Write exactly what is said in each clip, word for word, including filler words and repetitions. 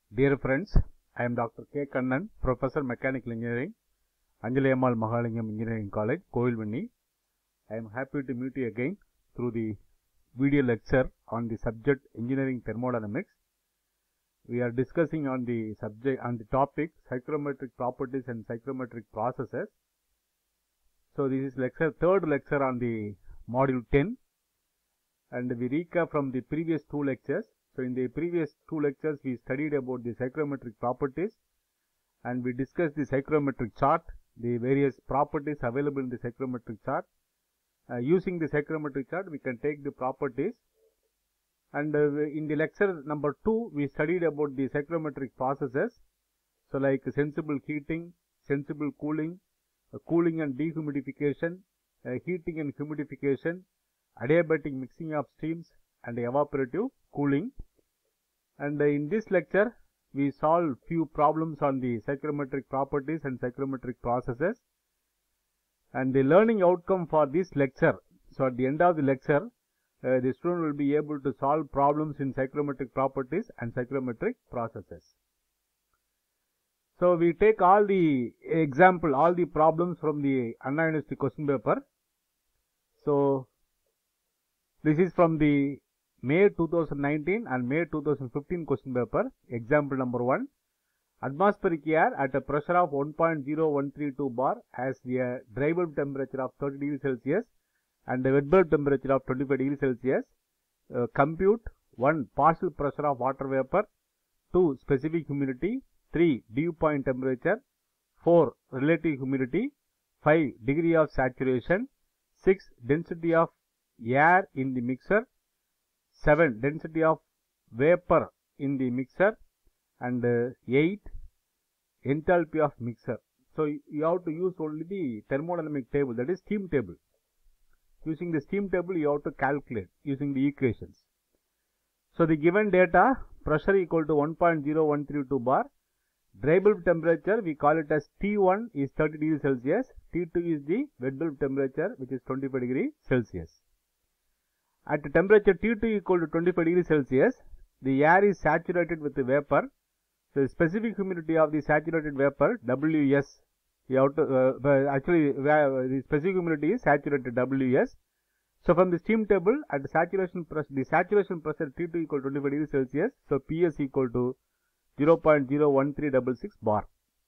Dear friends, I am Doctor K. Kannan, Professor Mechanical Engineering, Anjali Ammal Mahalingam Engineering College, Kovilvanni. I am happy to meet you again through the video lecture on the subject Engineering Thermodynamics. We are discussing on the subject on the topic Psychrometric Properties and Psychrometric Processes. So this is lecture third lecture on the module ten, and we recap from the previous two lectures. So in the previous two lectures we studied about the psychrometric properties, and we discussed the psychrometric chart, the various properties available in the psychrometric chart. Uh, using the psychrometric chart we can take the properties, and uh, in the lecture number two we studied about the psychrometric processes, so like sensible heating, sensible cooling, uh, cooling and dehumidification, uh, heating and humidification, adiabatic mixing of streams, and evaporative cooling. And uh, in this lecture we solve few problems on the psychrometric properties and psychrometric processes. And the learning outcome for this lecture, so at the end of the lecture uh, the student will be able to solve problems in psychrometric properties and psychrometric processes. So we take all the example, all the problems from the Anna University question paper. So this is from the May two thousand nineteen and May two thousand fifteen question paper. Example number one. Atmospheric air at a pressure of one point zero one three two bar has a dry bulb temperature of thirty degrees Celsius and a wet bulb temperature of twenty-five degrees Celsius. Uh, compute one. Partial pressure of water vapor, two. Specific humidity, three. Dew point temperature, four. Relative humidity, five. Degree of saturation, six. Density of air in the mixer, seven. Density of vapor in the mixer, and uh, eight. Enthalpy of mixer. So you have to use only the thermodynamic table, that is steam table. Using the steam table you have to calculate using the equations. So the given data, pressure equal to one point zero one three two bar, dry bulb temperature we call it as T one is thirty degrees Celsius, T two is the wet bulb temperature which is twenty-five degrees Celsius. At the temperature T two equal to twenty-five degrees Celsius, the air is saturated with the vapor. So the specific humidity of the saturated vapor, W S, you have to, uh, actually uh, the specific humidity is saturated W S. So from the steam table, at the saturation pressure, the saturation pressure T two equal to twenty-five degrees Celsius, so P S equal to zero point zero one three six six bar.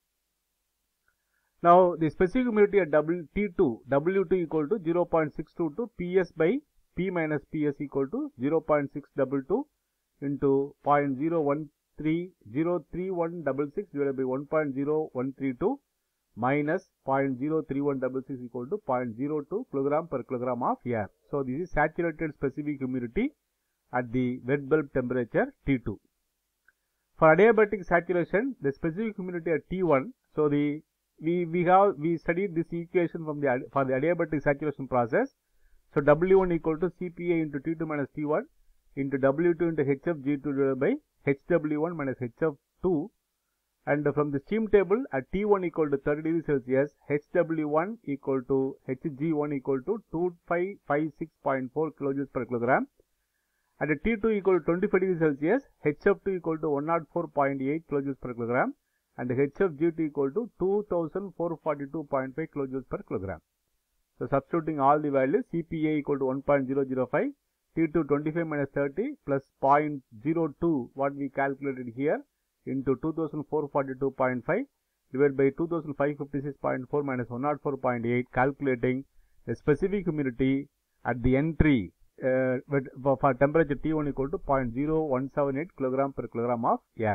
Now the specific humidity at W T two, W two equal to zero point six two two, P S by P minus P S equal to zero point six two two into zero point zero one three zero three one six six divided by one point zero one three two minus zero point zero three one six six equal to zero point zero two kilogram per kilogram of air. So this is saturated specific humidity at the wet bulb temperature T two. For adiabatic saturation, the specific humidity at T one, so the we we have we studied this equation from the for the adiabatic saturation process. So W one equal to C P A into T two minus T one into W two into H F G two divided by H W one minus H F two, and from the steam table at T one equal to thirty degrees Celsius, H W one equal to H G one equal to two five five six point four kilojoules per kilogram. At T two equal to twenty-five degrees Celsius, H F two equal to one hundred four point eight kilojoules per kilogram, and H F G two equal to two thousand four hundred forty-two point five kilojoules per kilogram. So substituting all the values, C P A equal to one point zero zero five, T two twenty-five minus thirty plus zero point zero two what we calculated here into two thousand four hundred forty-two point five divided by two thousand five hundred fifty-six point four minus one hundred four point eight, calculating the specific humidity at the entry uh, for temperature T one equal to zero point zero one seven eight kilogram per kilogram of air.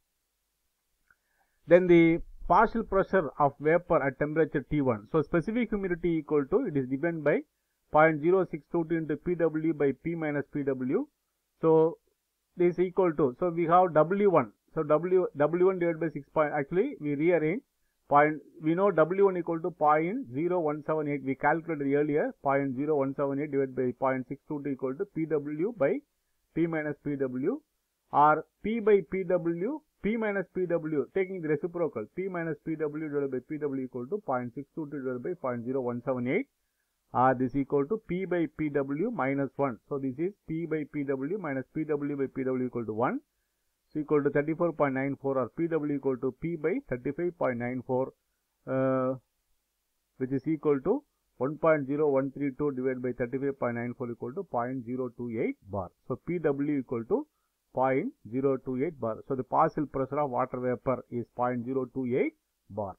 Then the partial pressure of vapor at temperature T one. So specific humidity equal to, it is given by zero point zero six two two into P W by P minus P W. So this is equal to, so we have W one. So W W one divided by six point, actually we rearrange point, we know W one equal to zero point zero one seven eight, we calculated earlier zero point zero one seven eight divided by zero point six two two equal to P W by P minus P W, or P by P W, P minus P W, taking the reciprocal, P minus P W divided by P W equal to zero point six two two divided by zero point zero one seven eight, or this equal to P by P W minus one. So this is P by P W minus P W by P W equal to one. so equal to thirty-four point nine four, or P W equal to P by thirty-five point nine four, uh, which is equal to one point zero one three two divided by thirty-five point nine four equal to zero point zero two eight bar. So P W equal to zero point zero two eight bar. So the partial pressure of water vapor is zero point zero two eight bar.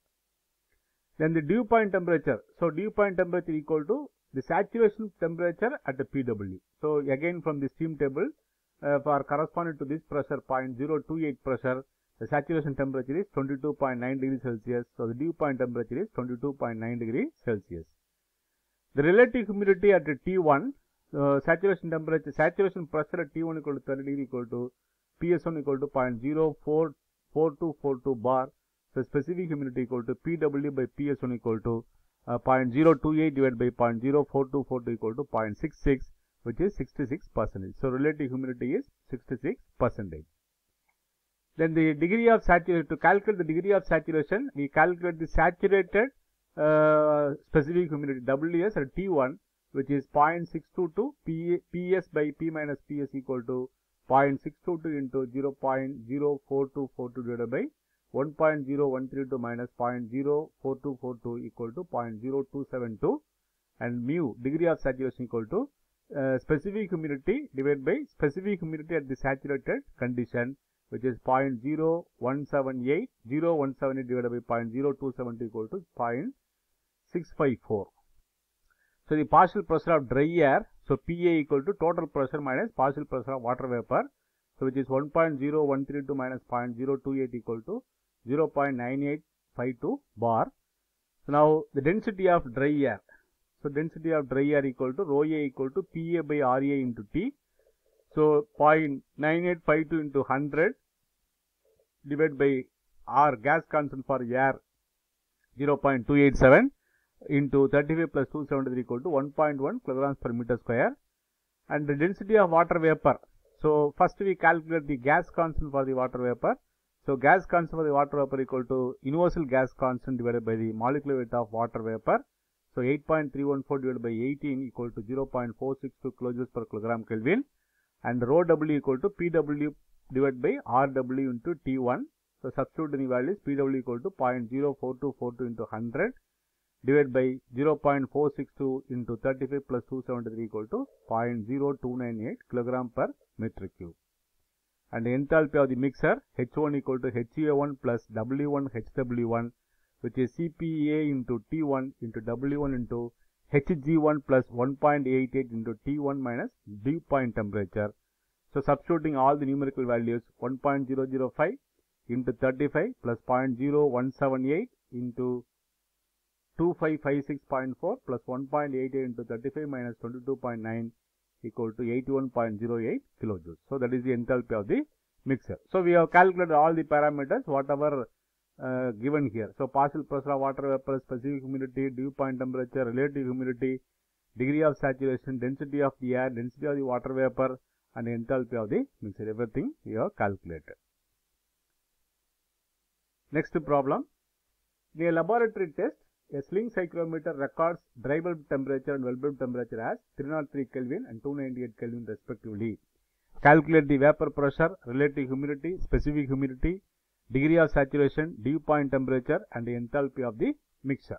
Then the dew point temperature. So dew point temperature equal to the saturation temperature at the P W. So again from the steam table, uh, for corresponding to this pressure zero point zero two eight pressure, the saturation temperature is twenty-two point nine degrees Celsius. So the dew point temperature is twenty-two point nine degrees Celsius. The relative humidity at T one, uh, saturation temperature, saturation pressure at T one equal to thirty degree equal to P S one equal to zero point zero four four two four two bar. So specific humidity equal to P W by P S one equal to uh, zero point zero two eight divided by zero point zero four two four two equal to zero point six six, which is sixty-six percent. So relative humidity is sixty-six percent. Then the degree of saturation, to calculate the degree of saturation, we calculate the saturated uh, specific humidity W S at T one, which is zero point six two two, P, Ps by P minus Ps equal to zero point six two two into zero point zero four two four two divided by one point zero one three two minus zero point zero four two four two equal to zero point zero two seven two, and mu degree of saturation equal to uh, specific humidity divided by specific humidity at the saturated condition, which is zero point zero one seven eight, zero one seven eight divided by zero point zero two seven two equal to zero point six five four. So the partial pressure of dry air, so P A equal to total pressure minus partial pressure of water vapor, so which is one point zero one three two minus zero point zero two eight equal to zero point nine eight five two bar. So now the density of dry air, so density of dry air equal to rho A equal to P A by R A into T. So zero point nine eight five two into one hundred divided by R, gas constant for air zero point two eight seven into thirty-five plus two seventy-three equal to one point one kilograms per meter square. And the density of water vapor, so first we calculate the gas constant for the water vapor. So gas constant for the water vapor equal to universal gas constant divided by the molecular weight of water vapor. So eight point three one four divided by eighteen equal to zero point four six two kilojoules per kilogram Kelvin, and rho W equal to P W divided by R W into T one. So substitute the values, P W equal to zero point zero four two four two into one hundred divided by zero point four six two into thirty-five plus two seventy-three equal to zero point zero two nine eight kilogram per meter cube. And the enthalpy of the mixer, H one equal to H A one plus W one H W one, which is C P A into T one into W one into H G one plus one point eight eight into T one minus dew point temperature. So substituting all the numerical values, one point zero zero five into thirty-five plus zero point zero one seven eight into two five five six point four plus one point eight eight into thirty-five minus twenty-two point nine equal to eighty-one point zero eight kilojoules. So that is the enthalpy of the mixer. So we have calculated all the parameters whatever uh, given here. So partial pressure of water vapor, specific humidity, dew point temperature, relative humidity, degree of saturation, density of the air, density of the water vapor, and enthalpy of the mixer. Everything we have calculated. Next problem. In a laboratory test, a sling cyclometer records dry bulb temperature and well bulb temperature as three oh three Kelvin and two ninety-eight Kelvin respectively. Calculate the vapor pressure, relative humidity, specific humidity, degree of saturation, dew point temperature, and the enthalpy of the mixture.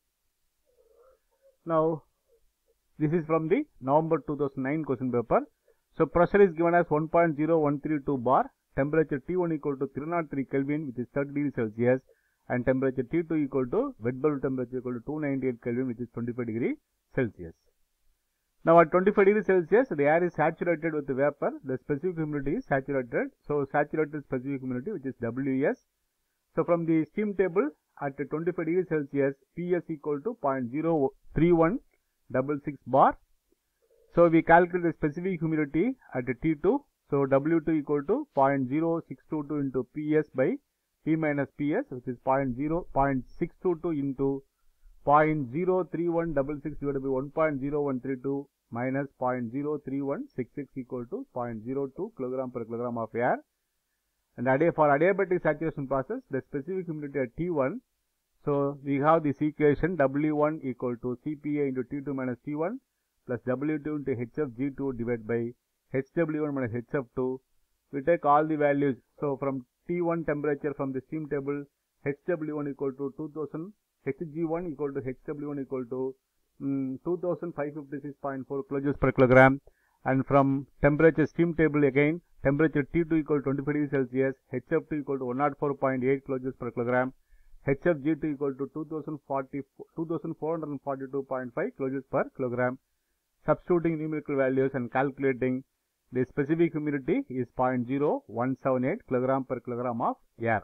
Now, this is from the November two thousand nine question paper. So, pressure is given as one point zero one three two bar, temperature T one equal to three oh three Kelvin, which is thirty degrees Celsius, and temperature T two equal to wet bulb temperature equal to two ninety-eight Kelvin, which is twenty-five degrees Celsius. Now at twenty-five degrees Celsius, the air is saturated with the vapor. The specific humidity is saturated. So saturated specific humidity, which is W S. So from the steam table at twenty-five degrees Celsius, P S equal to zero point zero three one six six bar. So we calculate the specific humidity at T two. So W two equal to zero point zero six two two into P S by P minus P S, which is zero point six two two into zero point zero three one six six divided by one point zero one three two minus zero point zero three one six six equal to zero point zero two kilogram per kilogram of air. And for adiabatic saturation process, the specific humidity at T one, so we have this equation W one equal to C P A into T two minus T one plus W two into H F G two divided by H W one minus H F two we take all the values. So from T one temperature from the steam table, H W one equal to two thousand, H G one equal to H W one equal to um, two thousand five hundred fifty-six point four kilojoules per kilogram. And from temperature steam table again, temperature T two equal to twenty-five degrees Celsius, H F two equal to one hundred four point eight kilojoules per kilogram, H F G two equal to two thousand four hundred forty-two point five kilojoules per kilogram. Substituting numerical values and calculating the specific humidity is zero point zero one seven eight kilogram per kilogram of air.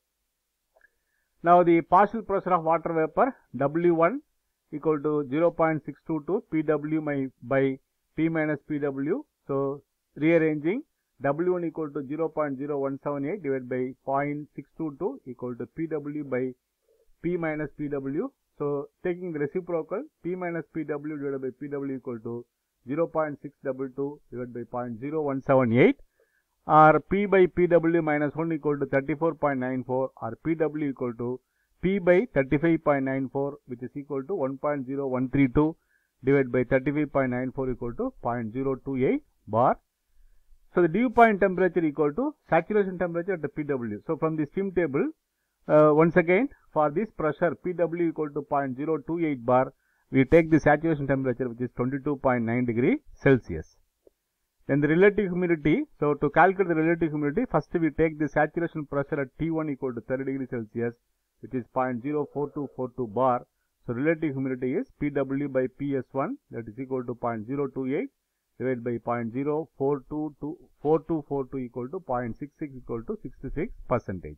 Now the partial pressure of water vapor W one equal to zero point six two two P W by, by P minus P W. So rearranging, W one equal to zero point zero one seven eight divided by zero point six two two equal to P W by P minus P W. So taking the reciprocal, P minus P W divided by P W equal to zero point six two two divided by zero point zero one seven eight, or P by P W minus one equal to thirty-four point nine four, or P W equal to P by thirty-five point nine four, which is equal to one point zero one three two divided by thirty-five point nine four equal to zero point zero two eight bar. So the dew point temperature equal to saturation temperature at the P W. So from the steam table, uh, once again for this pressure P W equal to zero point zero two eight bar, we take the saturation temperature which is twenty-two point nine degree Celsius. Then the relative humidity. So to calculate the relative humidity, first we take the saturation pressure at T one equal to thirty degree Celsius, which is zero point zero four two four two bar. So relative humidity is P W by P S one, that is equal to zero point zero two eight divided by zero point zero four two four two four two equal to zero point six six equal to sixty-six percentage.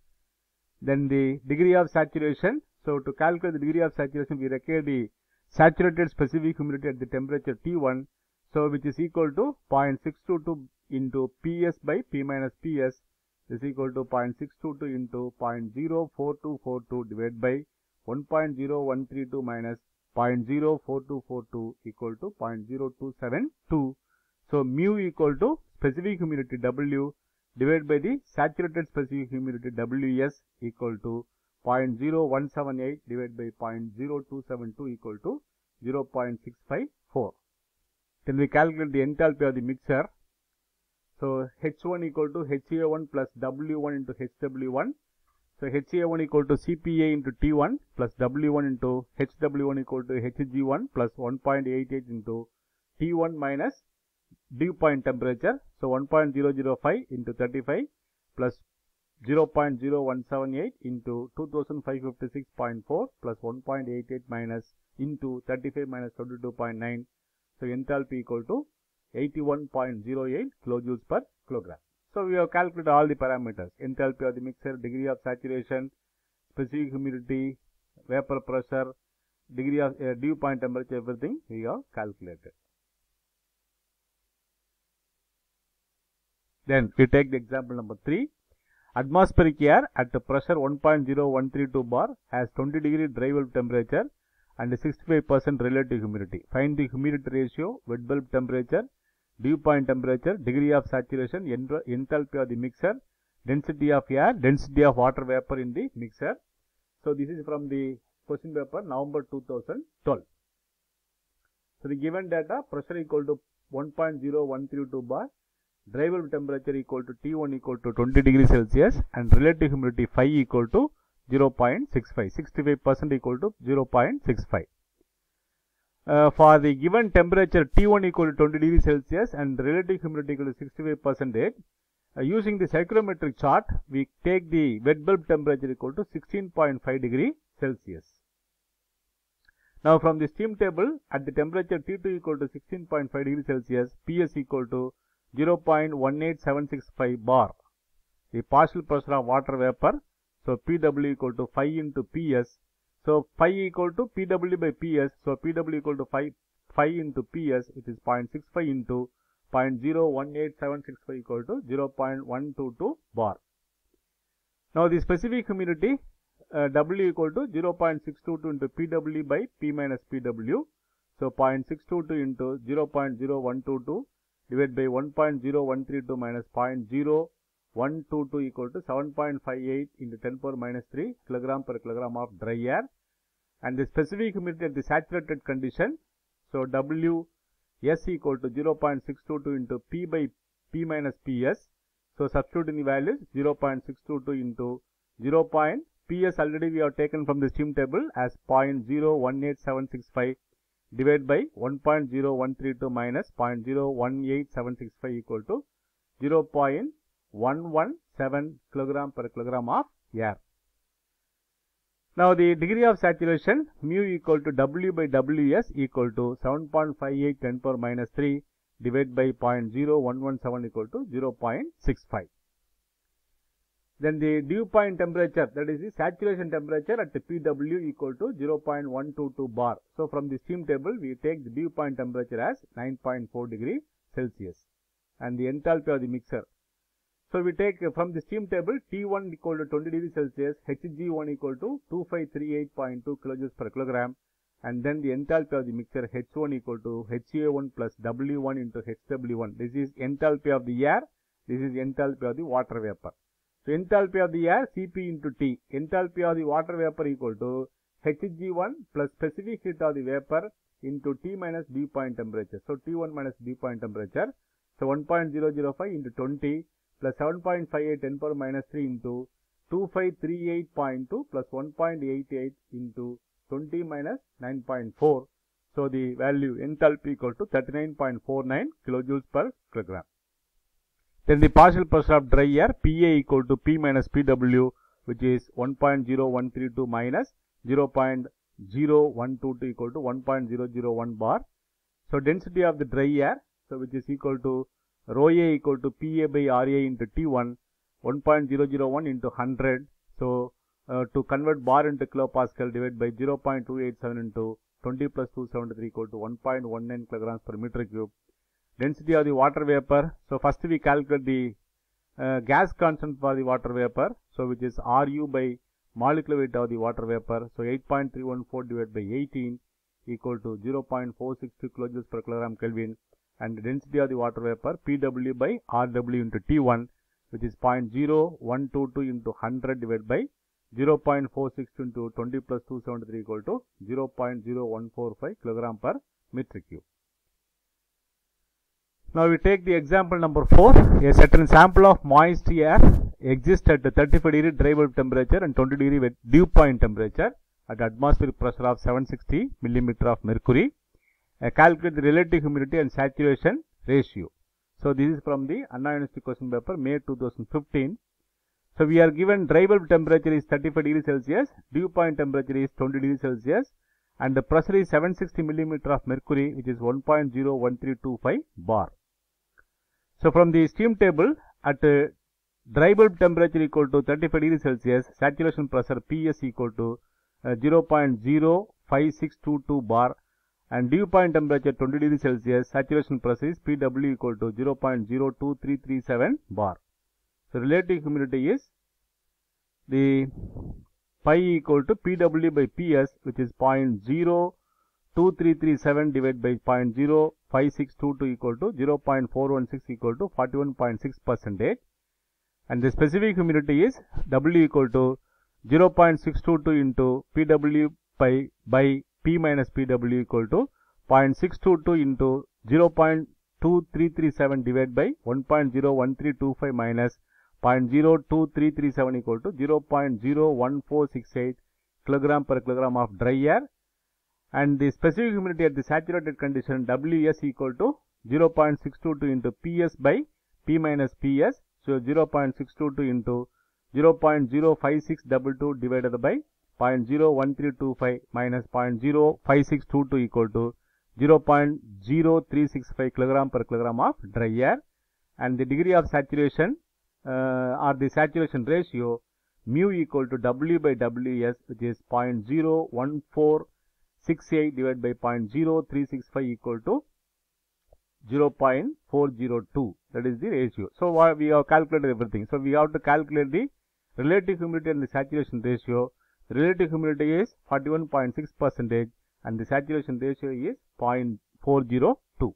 Then the degree of saturation. So to calculate the degree of saturation, we require the saturated specific humidity at the temperature T one, so which is equal to zero point six two two into P S by P minus P S is equal to zero point six two two into zero point zero four two four two divided by one point zero one three two minus zero point zero four two four two equal to zero point zero two seven two. So mu equal to specific humidity W divided by the saturated specific humidity W S equal to zero point zero one seven eight divided by zero point zero two seven two equal to zero point six five four. Then we calculate the enthalpy of the mixture. So H one equal to H A one plus W one into H W one. So H A one equal to C P A into T one plus W one into H W one equal to H G one plus one point eight eight into T one minus dew point temperature. So one point zero zero five into thirty-five plus zero point zero one seven eight into two thousand five hundred fifty-six point four plus one point eight eight minus into thirty-five minus twenty-two point nine. So enthalpy equal to eighty-one point zero eight kilojoules per kilogram. So we have calculated all the parameters: enthalpy of the mixture, degree of saturation, specific humidity, vapor pressure, degree of uh, dew point temperature, everything we have calculated. Then we take the example number three. Atmospheric air at the pressure one point zero one three two bar has twenty degree dry bulb temperature and sixty-five percent relative humidity. Find the humidity ratio, wet bulb temperature, dew point temperature, degree of saturation, enthalpy of the mixture, density of air, density of water vapor in the mixture. So this is from the question paper November two thousand twelve. So the given data: pressure equal to one point zero one three two bar, dry bulb temperature equal to T one equal to twenty degrees Celsius, and relative humidity phi equal to zero point six five, sixty-five percent equal to zero point six five. Uh, for the given temperature T one equal to twenty degrees Celsius and relative humidity equal to sixty-five percent, uh, using the psychrometric chart, we take the wet bulb temperature equal to sixteen point five degrees Celsius. Now from the steam table, at the temperature T two equal to sixteen point five degrees Celsius, P S equal to zero point one eight seven six five bar. The partial pressure of water vapor, so P W equal to phi into P S. So phi equal to P W by P S. So P W equal to phi, phi into P S, which is zero point six five into zero point zero one eight seven six five equal to zero point one two two bar. Now the specific humidity, uh, W equal to zero point six two two into P W by P minus P W. So zero point six two two into zero point zero one two two divided by one point zero one three two minus zero point zero one two two equal to seven point five eight into ten power minus three kilogram per kilogram of dry air. And the specific humidity at the saturated condition, so W S equal to zero point six two two into P by P minus P S. So substitute in the values zero point six two two into zero. P S already we have taken from the steam table as zero point zero one eight seven six five divided by one point zero one three two minus zero point zero one eight seven six five equal to zero point one one seven kilogram per kilogram of air. Now the degree of saturation mu equal to W by W S equal to seven point five eight ten power minus three divided by zero point zero one one seven equal to zero point six five. Then the dew point temperature, that is the saturation temperature at P W equal to zero point one two two bar. So from the steam table we take the dew point temperature as nine point four degree Celsius and the enthalpy of the mixer. So we take from the steam table T one equal to twenty degree Celsius, H G one equal to two five three eight point two kilojoules per kilogram, and then the enthalpy of the mixture H one equal to H A one plus W one into H W one. This is enthalpy of the air, this is enthalpy of the water vapor. So enthalpy of the air C P into T, enthalpy of the water vapor equal to H G one plus specific heat of the vapor into T minus dew point temperature. So T one minus dew point temperature. So one point zero zero five into twenty plus seven point five eight ten power minus three into two five three eight point two plus one point eight eight into twenty minus nine point four. So the value enthalpy equal to thirty-nine point four nine kilojoules per kilogram. Then the partial pressure of dry air P A equal to P minus P W, which is one point zero one three two minus zero point zero one two two equal to one point zero zero one bar. So density of the dry air, so which is equal to rho A equal to P A by R A into T one, one point zero zero one into one hundred. So uh, to convert bar into kilopascal divided by zero point two eight seven into twenty plus two seventy-three equal to one point one nine kilograms per meter cube. Density of the water vapor. So first we calculate the uh, gas constant for the water vapor. So which is R U by molecular weight of the water vapor. So eight point three one four divided by eighteen equal to zero point four six two kilojoules per kilogram Kelvin. And the density of the water vapor P W by R W into T one, which is zero point zero one two two into one hundred divided by zero point four six two into twenty plus two seventy-three equal to zero point zero one four five kilogram per meter cube. Now we take the example number four. A certain sample of moist air exists at thirty-five degree dry bulb temperature and twenty degree dew point temperature at atmospheric pressure of seven hundred sixty millimeter of mercury. Uh, calculate the relative humidity and saturation ratio. So this is from the Anna University question paper, May two thousand fifteen. So we are given dry bulb temperature is thirty-five degree Celsius, dew point temperature is twenty degree Celsius, and the pressure is seven hundred sixty millimeter of mercury, which is one point zero one three two five bar. So from the steam table, at uh, dry bulb temperature equal to thirty-five degree Celsius, saturation pressure P S equal to uh, zero point zero five six two two bar, and dew point temperature twenty degree Celsius, saturation pressure is P W equal to zero point zero two three three seven bar. So relative humidity is the pi equal to P W by P S, which is zero point zero two three three seven divided by zero point zero five six two two equal to zero point four one six equal to forty-one point six percentage, and the specific humidity is W equal to zero point six two two into P W by by P minus P W equal to zero point six two two into zero point two three three seven divided by one point zero one three two five minus zero point zero two three three seven equal to zero point zero one four six eight kilogram per kilogram of dry air, and the specific humidity at the saturated condition W S equal to zero point six two two into P S by P minus P S. So zero point six two two into zero point zero five six two two divided by zero point zero one three two five minus zero point zero five six two two equal to zero point zero three six five kilogram per kilogram of dry air, and the degree of saturation uh, or the saturation ratio mu equal to W by W S, which is zero point zero one four six eight divided by zero point zero three six five equal to zero point four zero two. That is the ratio. So we have calculated everything. So we have to calculate the relative humidity and the saturation ratio. The relative humidity is forty-one point six percentage and the saturation ratio is zero point four zero two.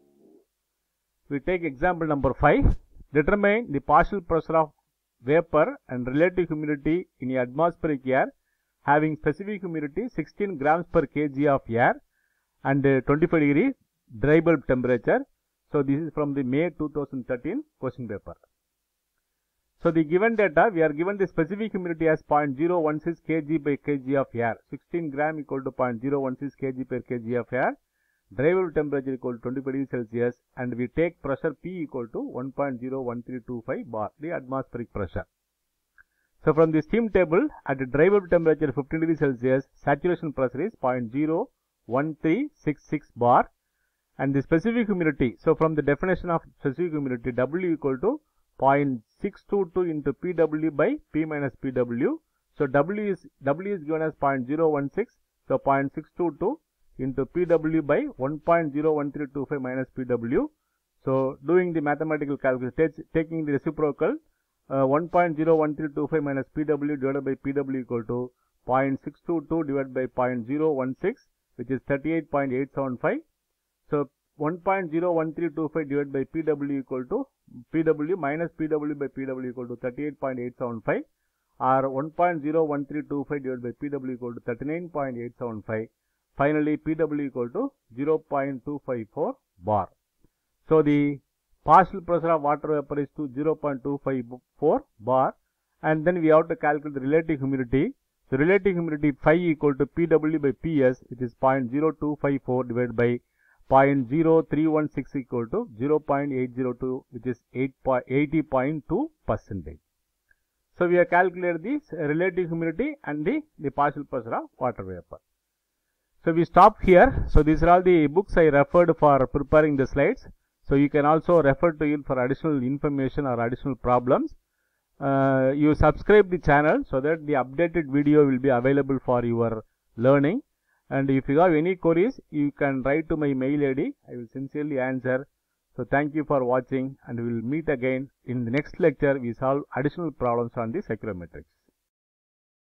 We take example number five. Determine the partial pressure of vapor and relative humidity in atmospheric air having specific humidity sixteen grams per kg of air and twenty-five degree dry bulb temperature. So this is from the May two thousand thirteen question paper. So the given data, we are given the specific humidity as zero point zero one six kg by kg of air. sixteen gram equal to zero point zero one six kg per kg of air. Drivable temperature equal to twenty-five degrees Celsius, and we take pressure P equal to one point zero one three two five bar, the atmospheric pressure. So from the steam table, at the drivable temperature fifteen degrees Celsius, saturation pressure is zero point zero one three six six bar, and the specific humidity. So from the definition of specific humidity, W equal to zero point six two two into P W by P minus P W. So W is W is given as zero point zero one six, so zero point six two two into P W by one point zero one three two five minus P W. So doing the mathematical calculation, taking the reciprocal, uh, one point zero one three two five minus P W divided by P W equal to zero point six two two divided by zero point zero one six, which is thirty-eight point eight seven five. So one point zero one three two five divided by P W equal to P W minus P W by P W equal to thirty-eight point eight seven five, or one point zero one three two five divided by P W equal to thirty-nine point eight seven five. Finally, P W equal to zero point two five four bar. So the partial pressure of water vapor is to zero point two five four bar, and then we have to calculate the relative humidity. So relative humidity phi equal to P W by P S, it is zero point zero two five four divided by zero point zero three one six equal to zero point eight zero two, which is eighty point two percentage. So we have calculated the relative humidity and the, the partial pressure of water vapor. So we stop here. So these are all the books I referred for preparing the slides. So you can also refer to it for additional information or additional problems. Uh, you subscribe the channel so that the updated video will be available for your learning. And if you have any queries, you can write to my mail I D. I will sincerely answer. So thank you for watching, and we will meet again in the next lecture. We solve additional problems on the cyclometrics.